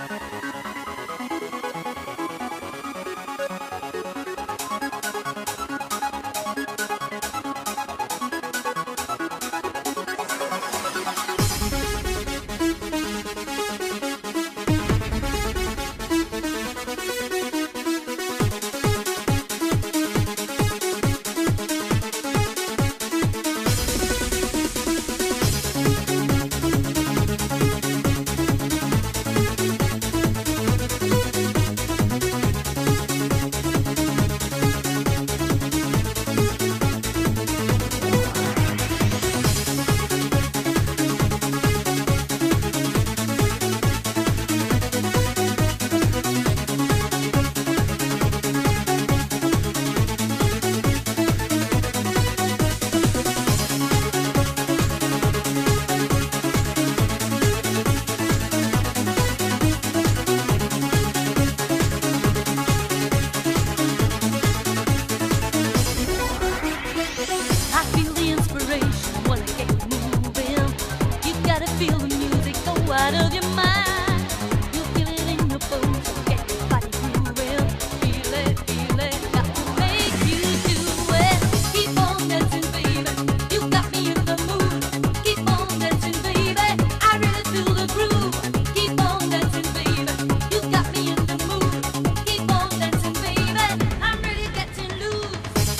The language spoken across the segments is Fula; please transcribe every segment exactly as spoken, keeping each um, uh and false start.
Out of your mind, you feel it in your bones, get your body moving, feel it, feel it, got to make you do it. Keep on dancing, baby, you got me in the mood. Keep on dancing, baby, I really feel the groove. Keep on dancing, baby, you got me in the mood. Keep on dancing, baby, I'm really getting loose.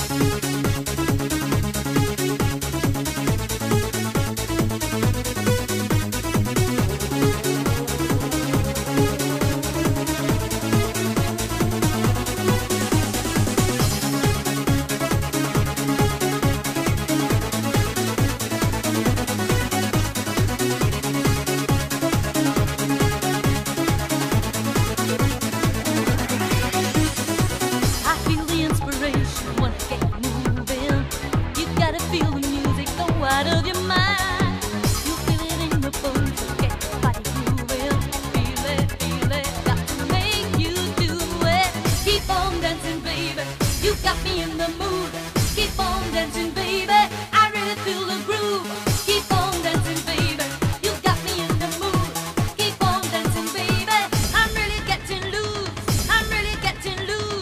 Out of your mind, you feel it in your bones, get your body moving, feel it, feel it, got to make you do it. Keep on dancing, baby, you got me in the mood. Keep on dancing, baby, I really feel the groove. Keep on dancing, baby, you got me in the mood. Keep on dancing, baby, I'm really getting loose, I'm really getting loose.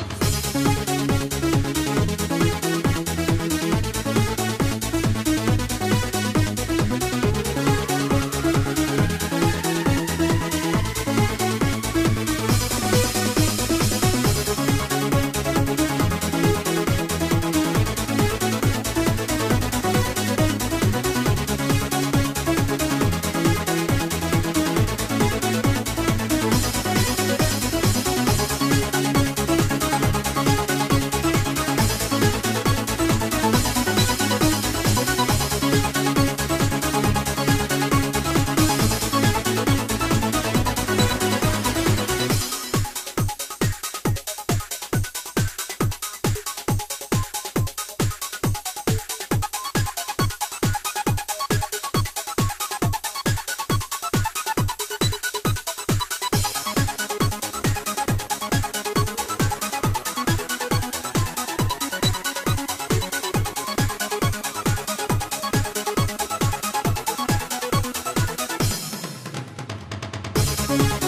We'll be right back.